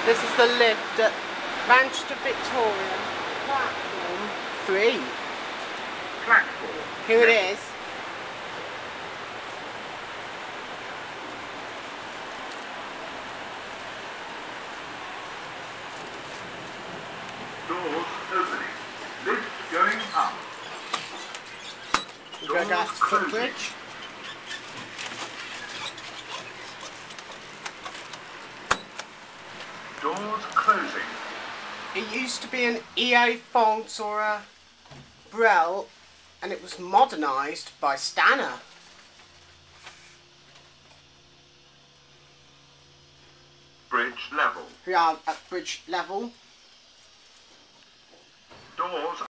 This is the lift at Manchester Victoria, platform 3. Platform. Here it is. Doors opening. Lift going up. We're going back to footbridge. Doors closing. It used to be an EA font or a Braille, and it was modernised by Stannah. Bridge level. We are at bridge level. Doors